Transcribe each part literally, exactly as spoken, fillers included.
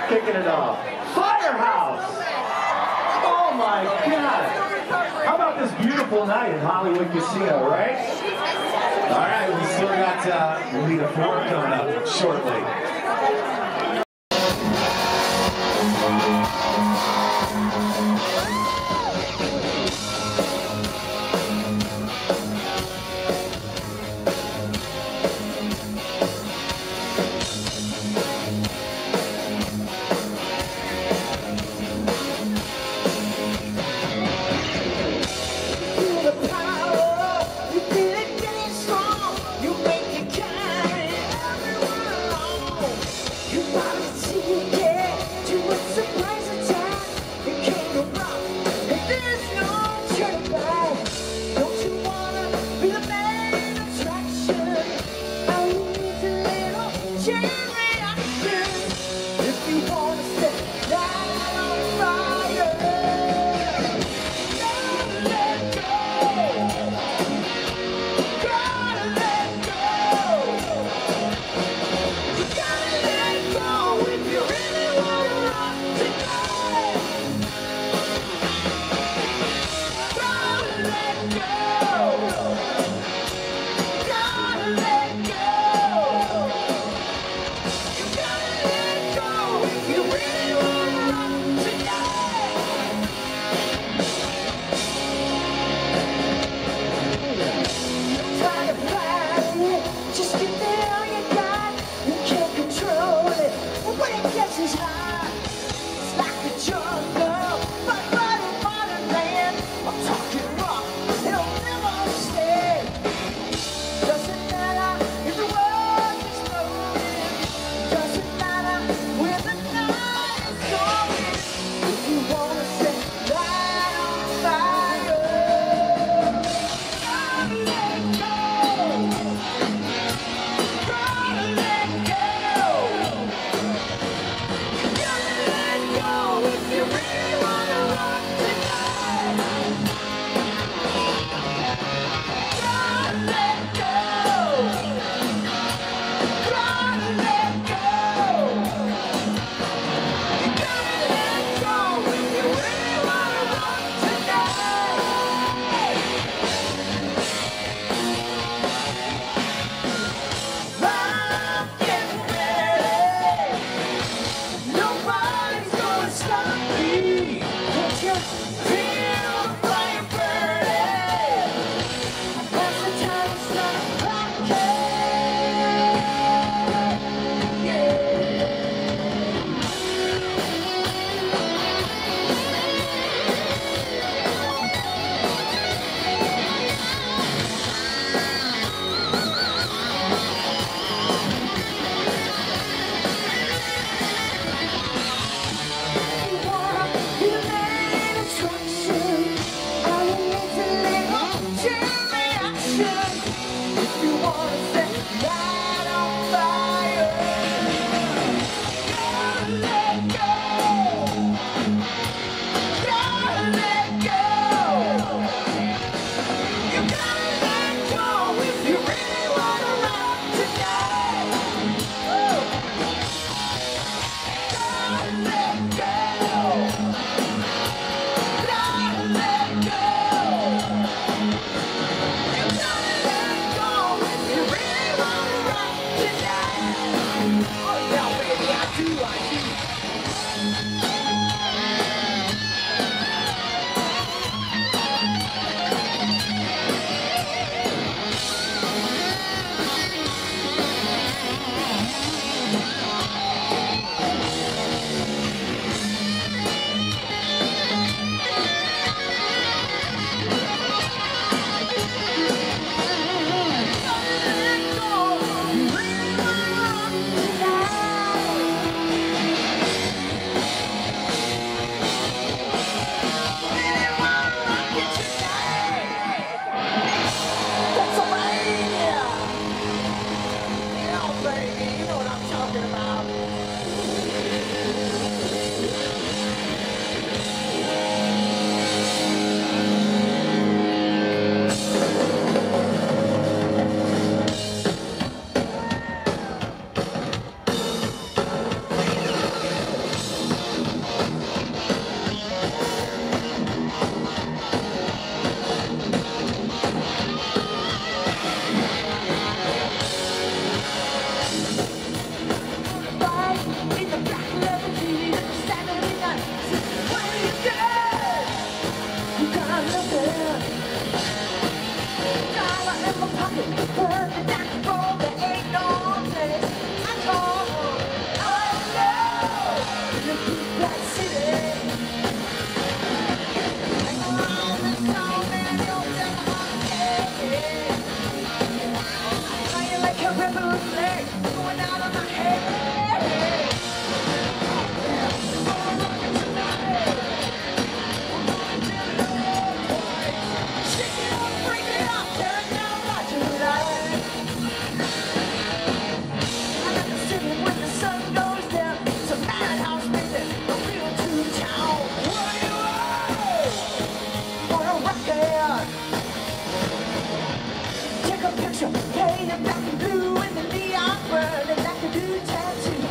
kicking it off. Firehouse! Oh my God! How about this beautiful night in Hollywood Casino, right? All right, we still got uh, LITA four coming up shortly. You Take a picture, paint it black and blue, and the neon burn, and like a new tattoo.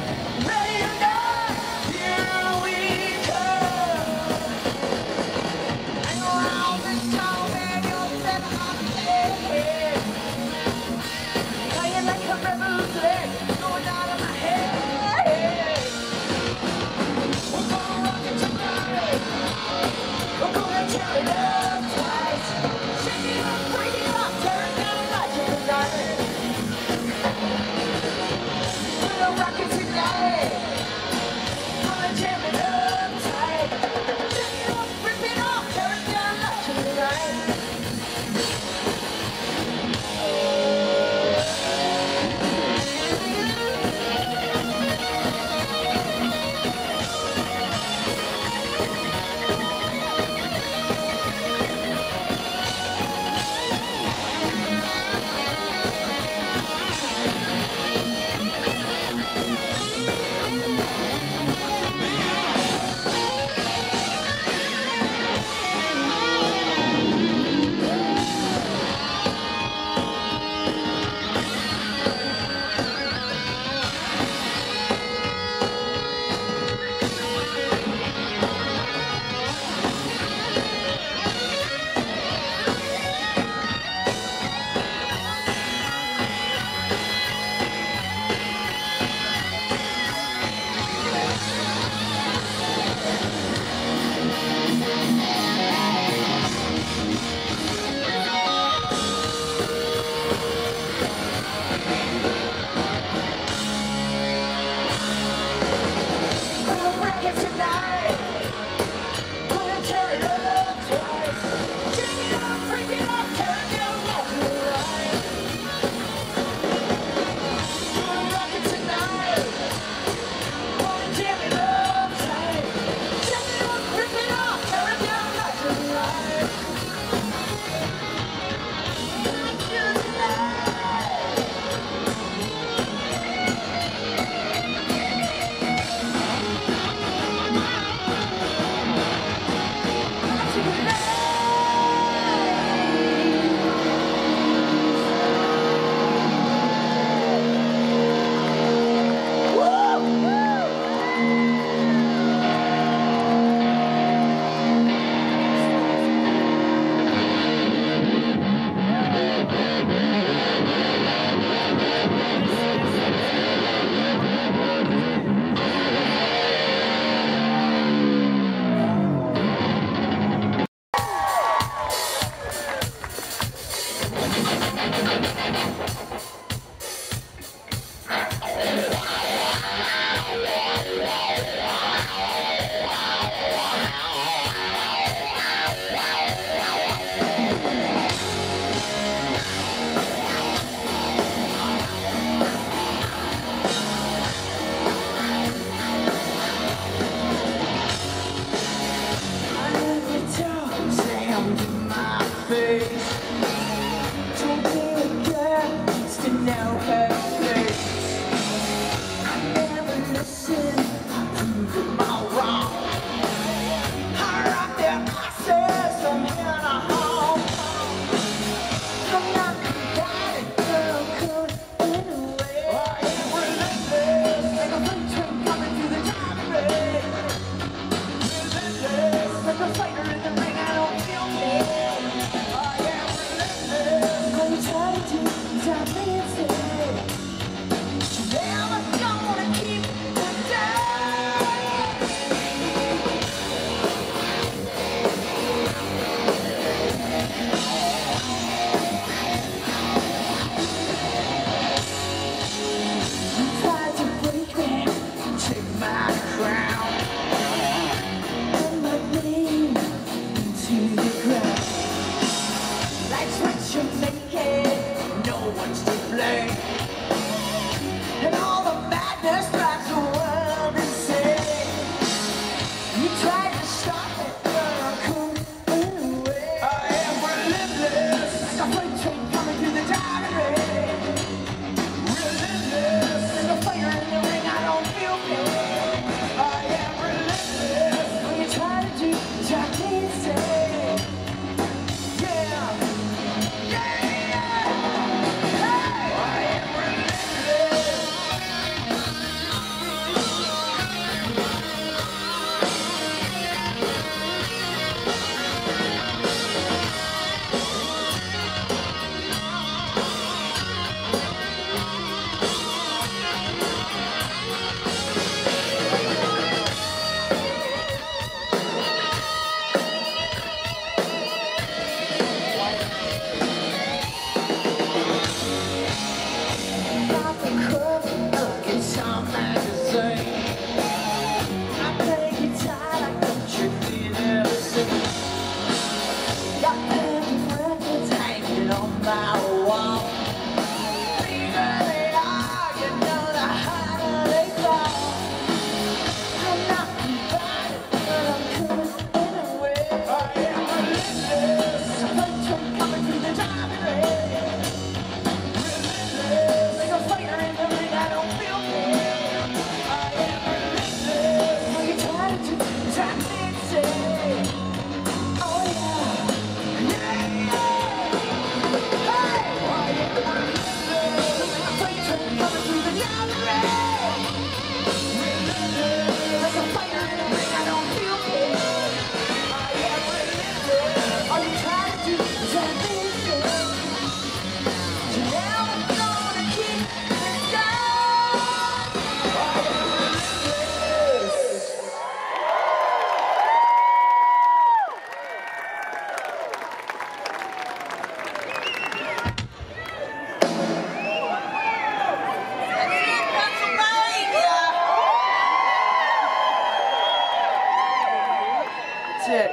That's it.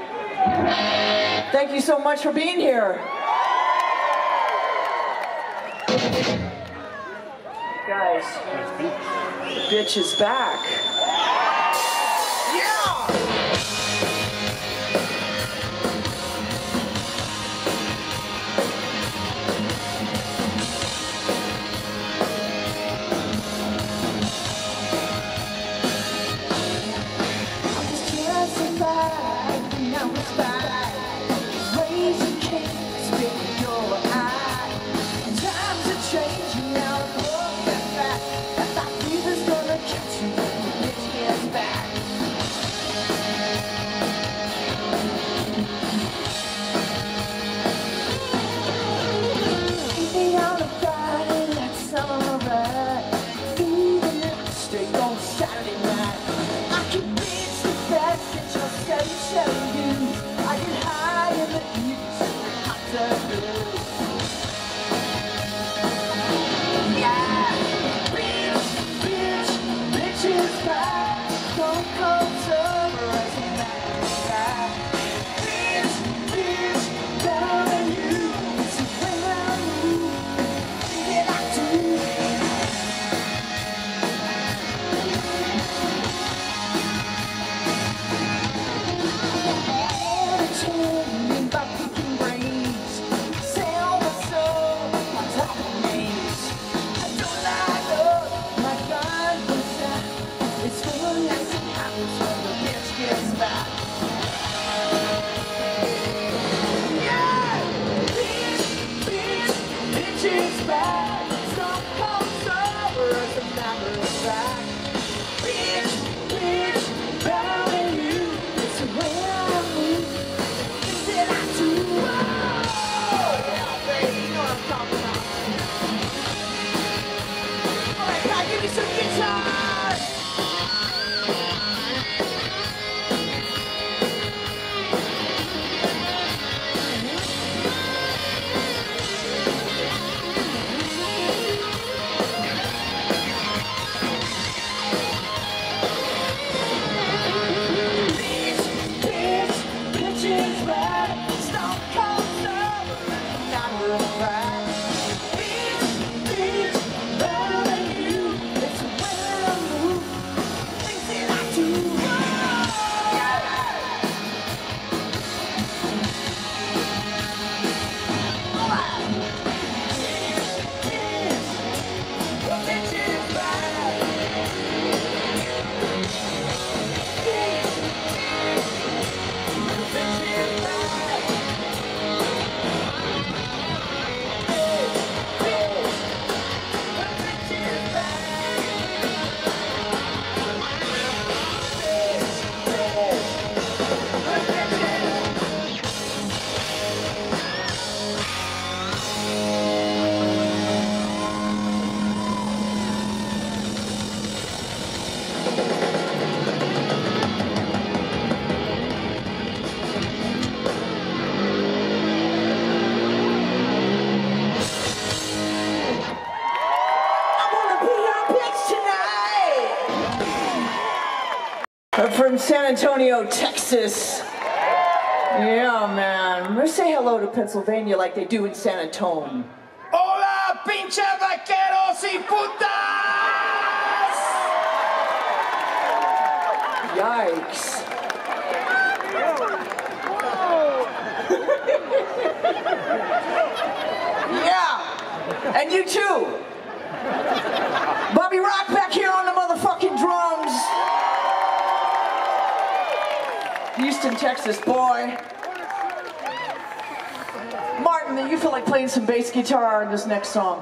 Thank you so much for being here. Guys, the bitch is back. Yeah! From San Antonio, Texas. Yeah, man. Let's say hello to Pennsylvania like they do in San Antonio. Hola, pinche vaqueros y putas! Yikes. Yeah, and you too. Bobby Rock back here on the motherfucking drums. Houston, Texas, boy. Martin, do you feel like playing some bass guitar in this next song?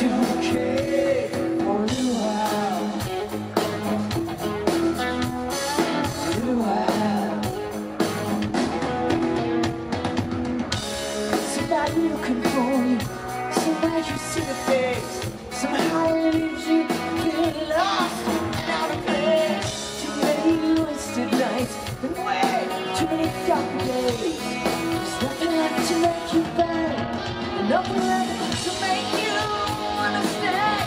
to the cave for a little while. A little while. Somebody looking for you. Somebody you see the face. Somehow it leaves you feeling lost and out of place. Too many wasted nights and way too many dark days. There's nothing left to make you better. Nothing left to make you understand.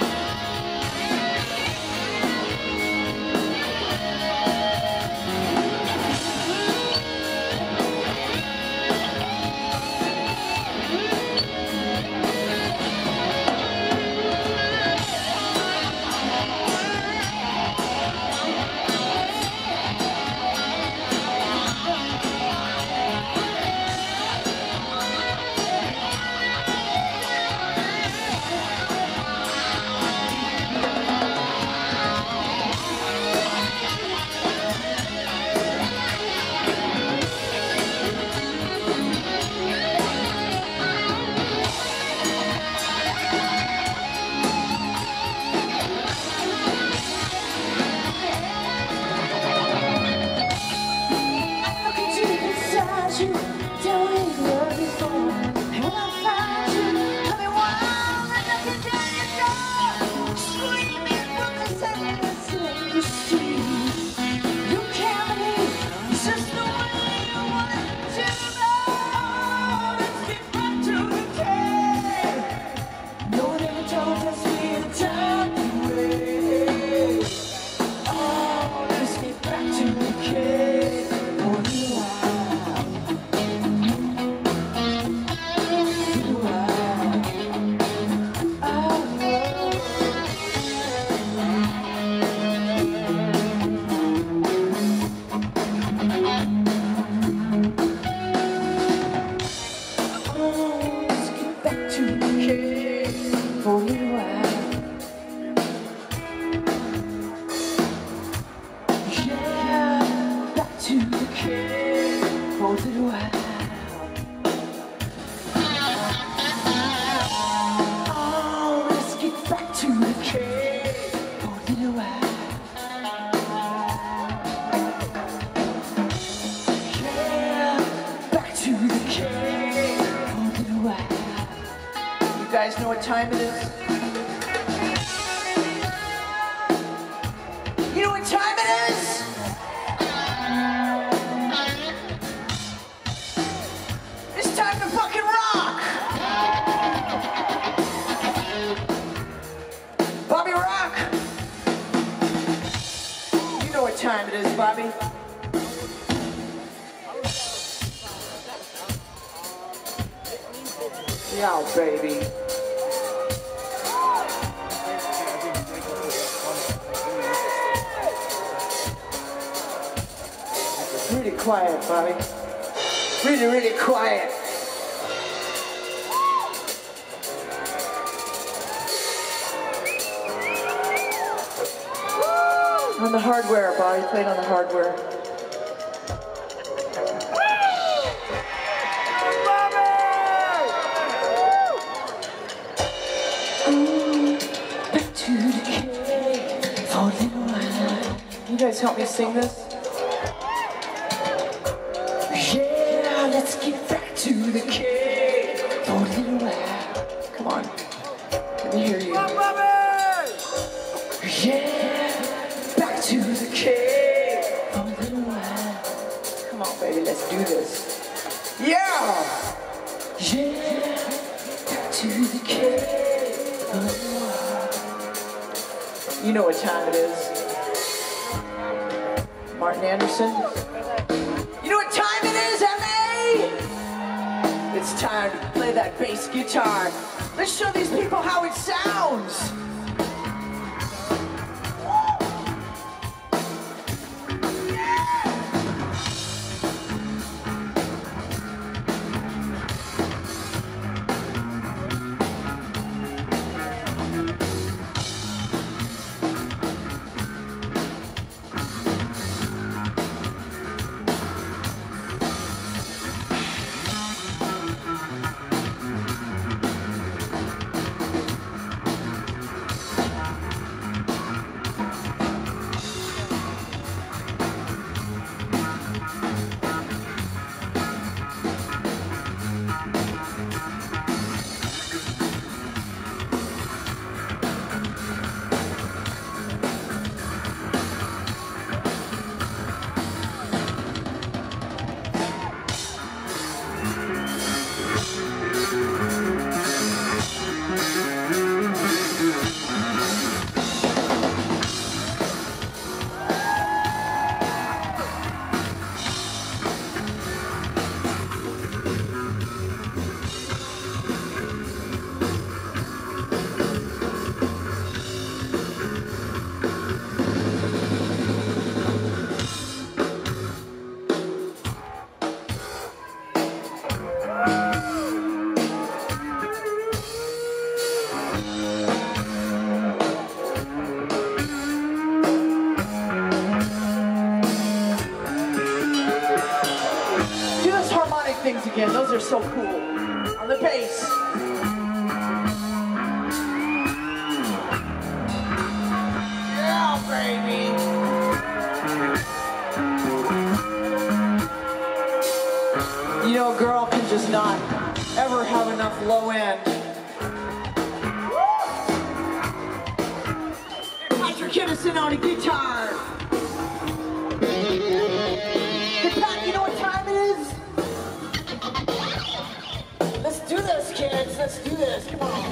You guys know what time it is? You know what time it is? It's time to fucking rock! Bobby Rock! You know what time it is, Bobby? Yeah, baby. Really quiet, Bobby. Really, really quiet. On the hardware, Bobby. Played on the hardware. You guys help me sing this? Yeah, let's get back to the cave for a little while. Come on. Let me hear you. Yeah, back to the cave for a little while. Come on, baby, let's do this. Yeah! Yeah, back to the cave for a little while. You know what time it is. Martin Anderson. You know what time it is, M A? It's time to play that bass guitar. Let's show these people how it sounds. again. Those are so cool. On the bass. Yeah, baby. You know, a girl can just not ever have enough low end. Patrick Kinnison on a guitar. Hey, Pat, you know what time it is? Let's do this, kids. Let's do this. Come on.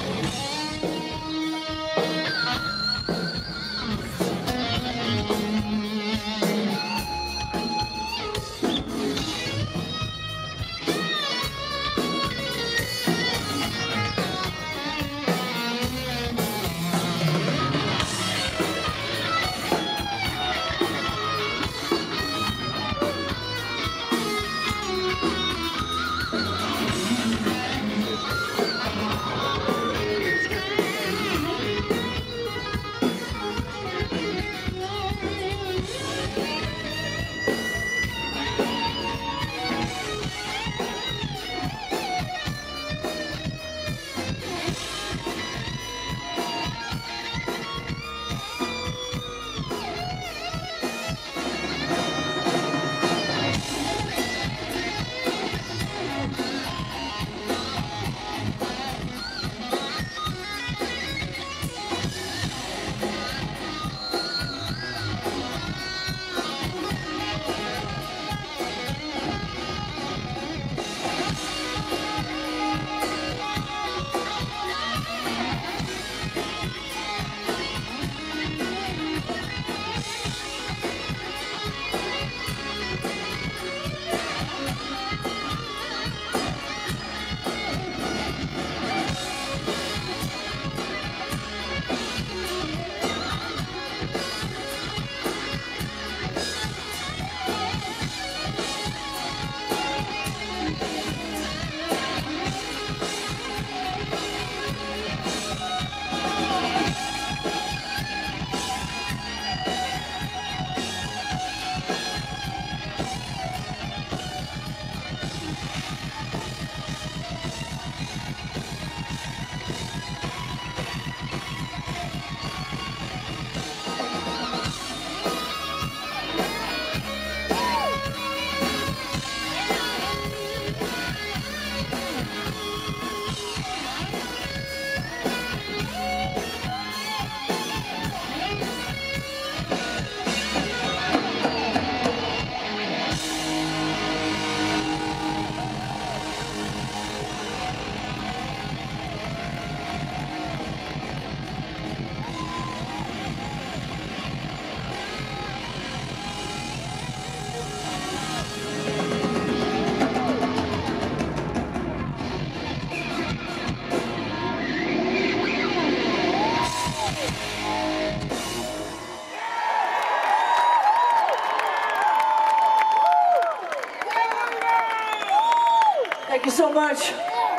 Thank you so much.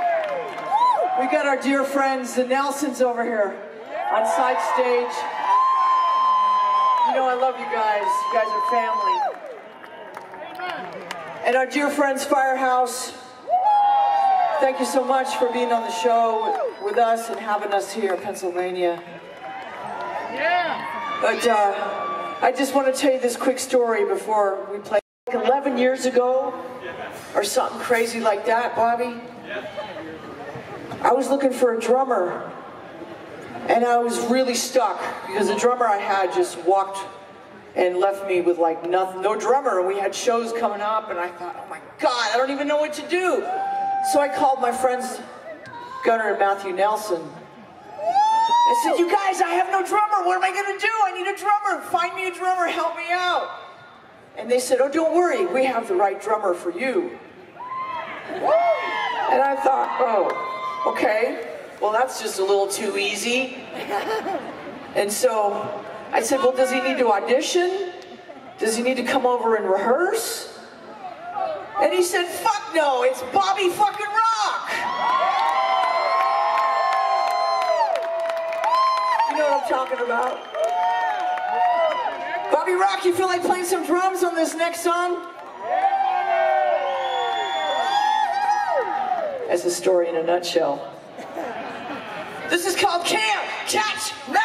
We got our dear friends, the Nelsons, over here on side stage. You know I love you guys. You guys are family. And our dear friends, Firehouse, thank you so much for being on the show with us and having us here in Pennsylvania. Yeah. But uh, I just want to tell you this quick story before we play. Like eleven years ago, or something crazy like that, Bobby, I was looking for a drummer, and I was really stuck because the drummer I had just walked and left me with like nothing, no drummer, and we had shows coming up, and I thought, oh my God, I don't even know what to do. So I called my friends Gunnar and Matthew Nelson. I said, you guys, I have no drummer. What am I going to do? I need a drummer. Find me a drummer. Help me out. And they said, oh, don't worry. We have the right drummer for you. And I thought, oh, okay. Well, that's just a little too easy. And so I said, well, does he need to audition? Does he need to come over and rehearse? And he said, fuck no, it's Bobby fucking Rock. You know what I'm talking about? Bobby Rock, you feel like playing some drums on this next song? as the story in a nutshell. This is called Can't Catch Me!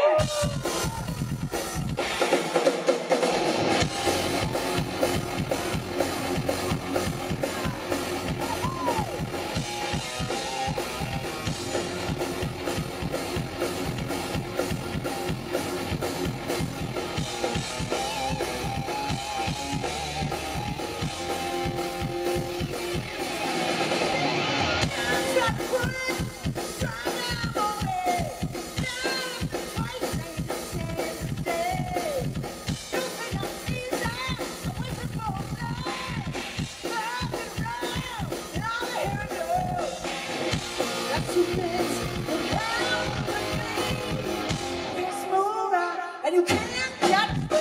And you can't catch me.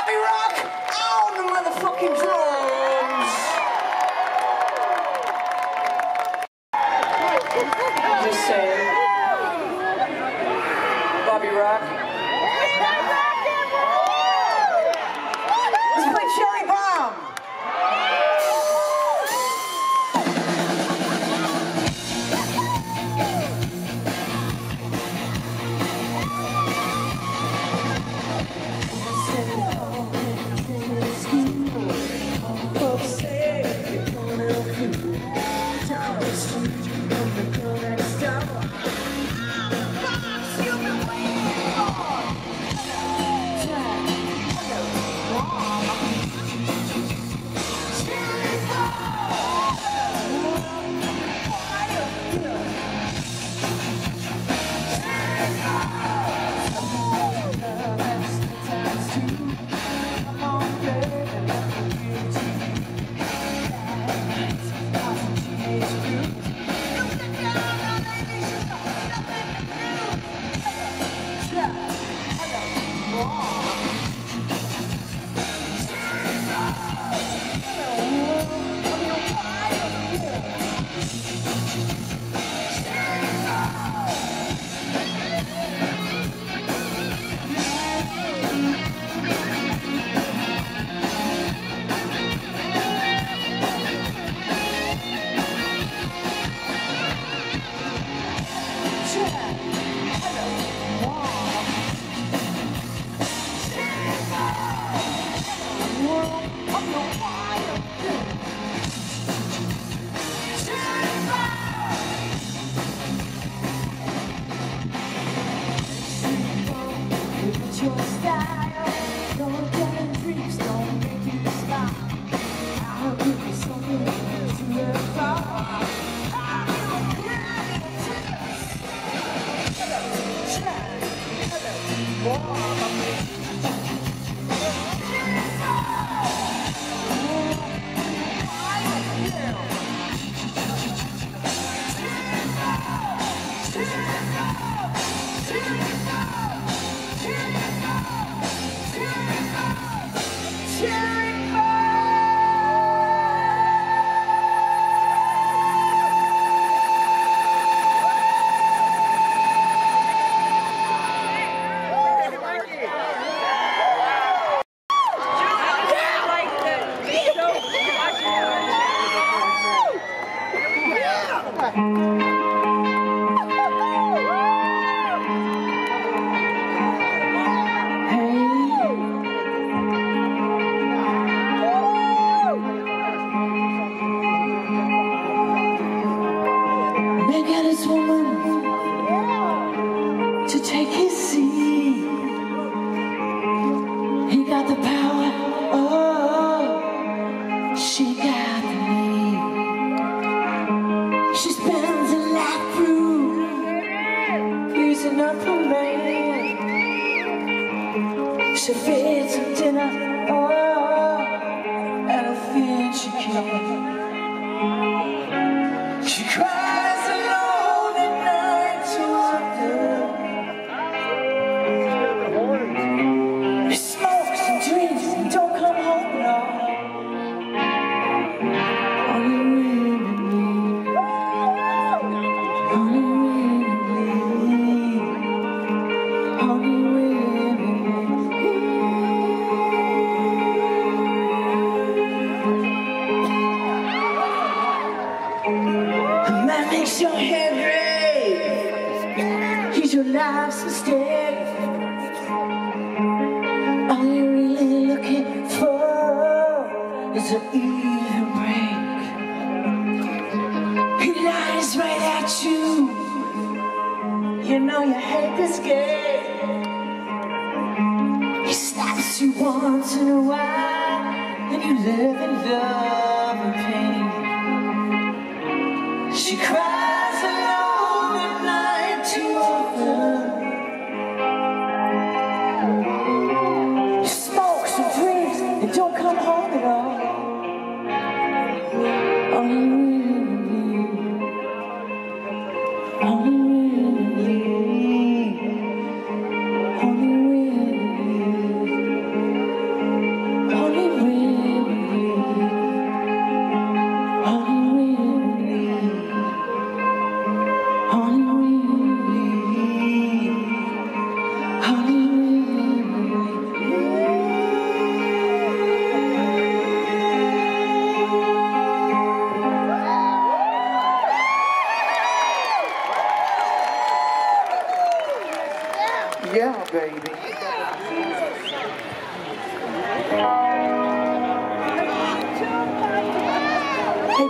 Bobby Rock on the motherfucking drums. Just saying. Bobby Rock. Let's play Cherry Bomb.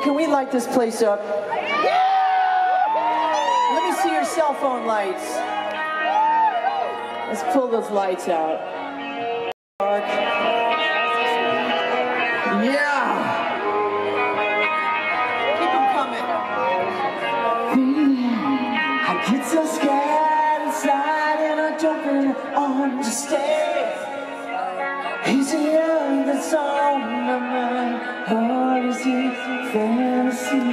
can we light this place up? Let me see your cell phone lights. Let's pull those lights out. Dark. Yeah! Keep them coming. I get so scared inside and I don't really understand. Is it love that's on my mind, or is it fantasy?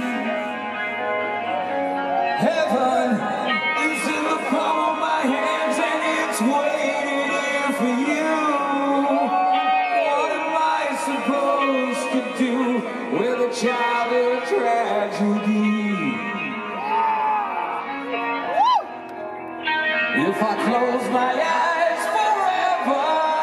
Heaven is in the palm of my hands and it's waiting here for you. What am I supposed to do with a childhood tragedy? If I close my eyes forever,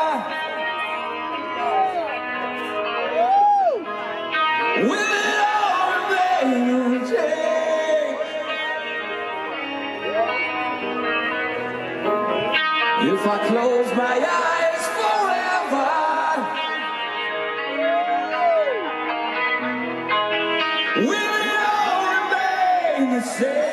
will it all remain the same? If I close my eyes forever, will it all remain the same?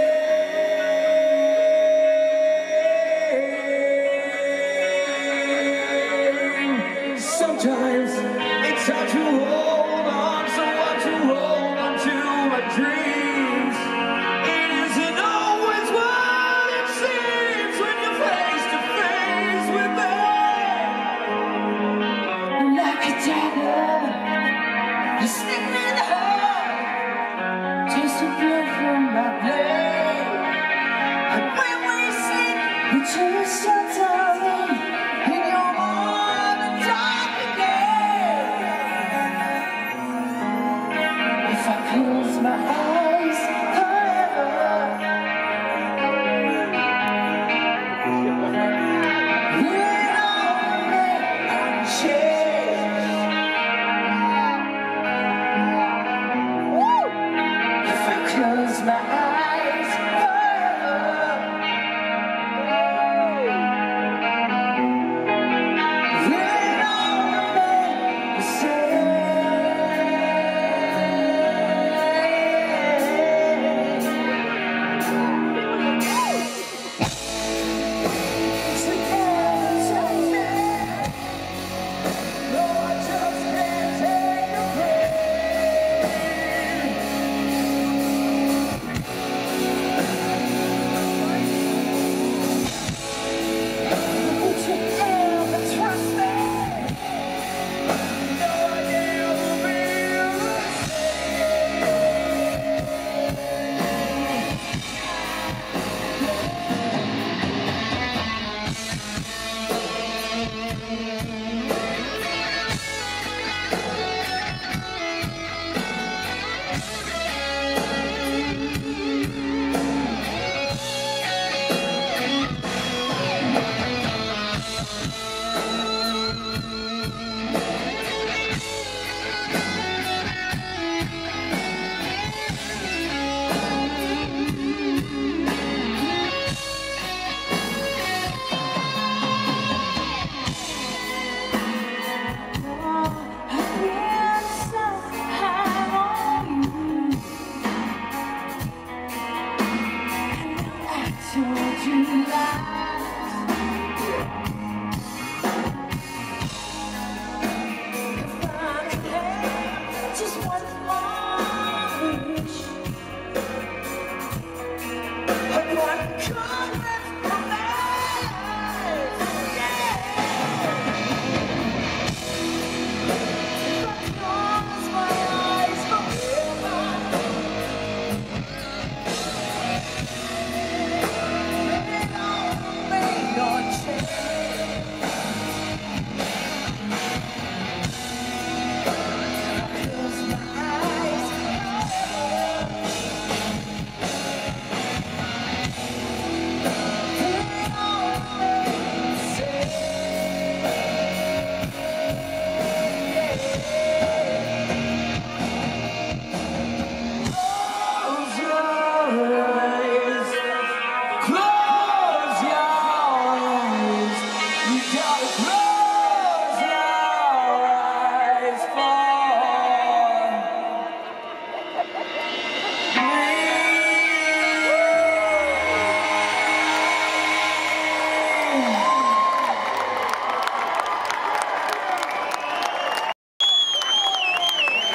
Sometimes it's hard to hold on, so hard to hold on to my dreams. It isn't always what it seems when you're face to face with them. Like a dagger, you stick me in the heart, taste the blood from my blade. And when we sleep, we just start darling in your arms and dark again.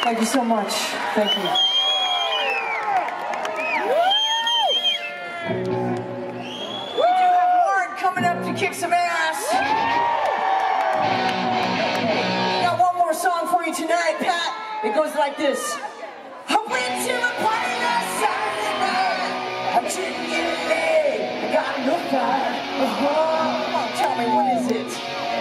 Thank you so much. Thank you. We do have Warrant coming up to kick some ass. Got one more song for you tonight, Pat. It goes like this. I went to a party last Saturday night. I didn't get laid. I got no fire. Oh, come on, tell me, what is it?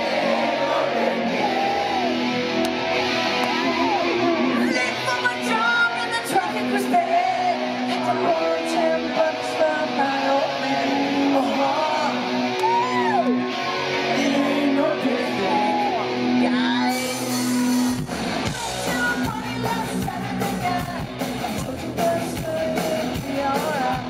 Late for my job and the traffic was bad. Had to borrow ten bucks from my old man. Oh, it ain't no big thing, guys. To a party last Saturday night. I told you that it's gonna be alright.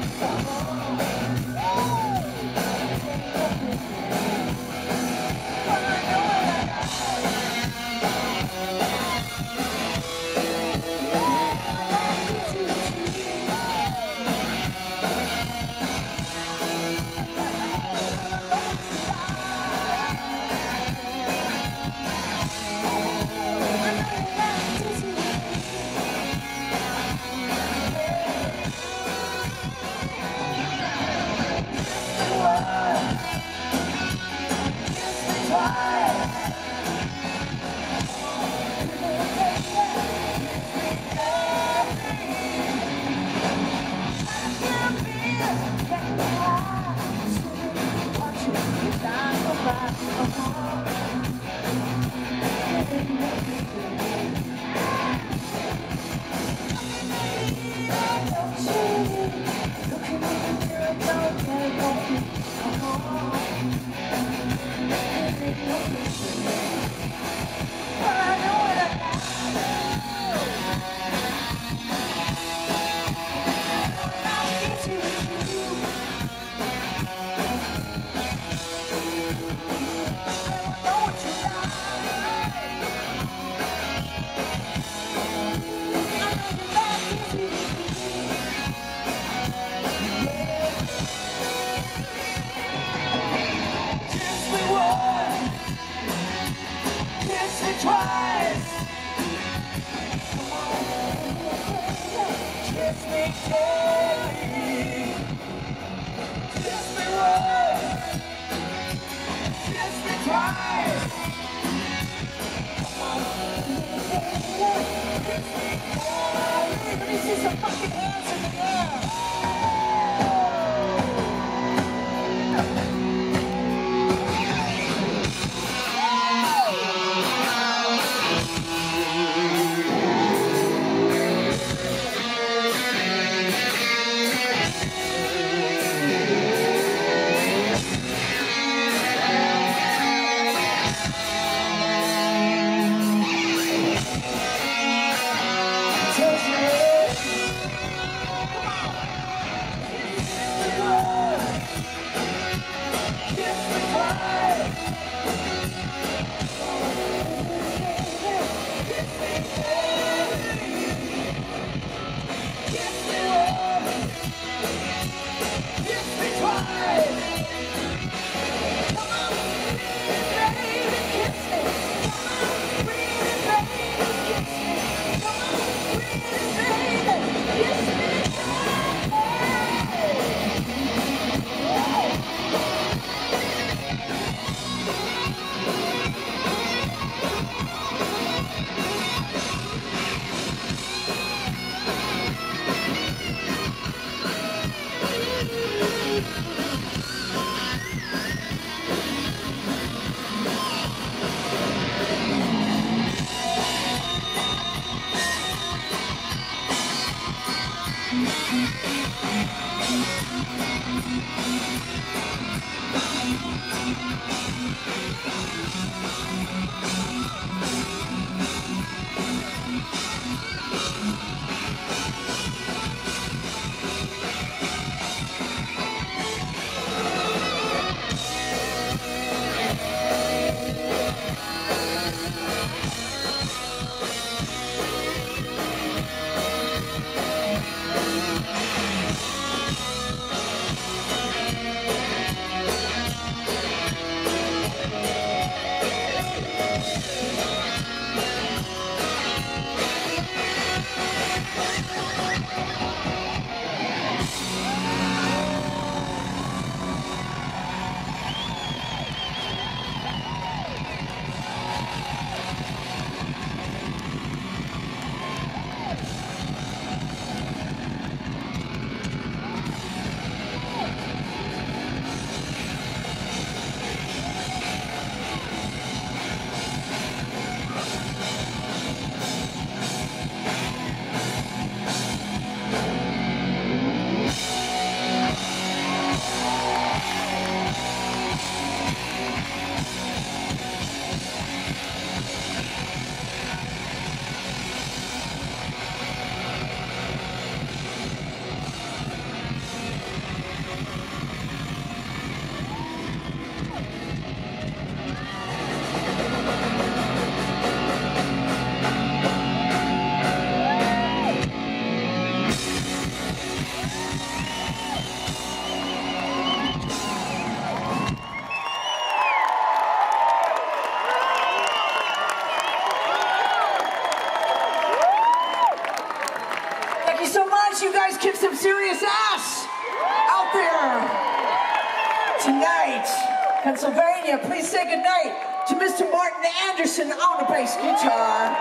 kick some serious ass out there tonight. Pennsylvania, please say goodnight to Mister Martin Anderson on the bass guitar.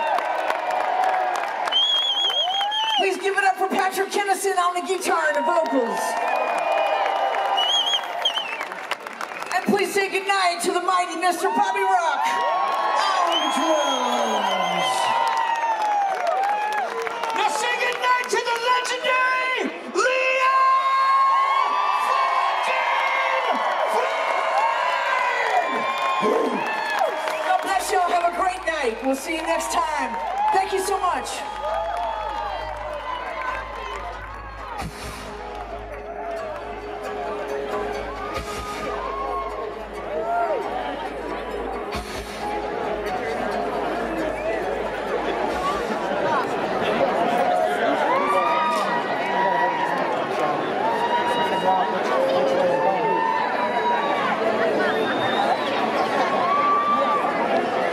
Please give it up for Patrick Kennison on the guitar and the vocals. And please say goodnight to the mighty Mister Bobby Rock on the drums. Now say goodnight to the legendary LITA! God bless y'all. Have a great night. We'll see you next time. Thank you so much.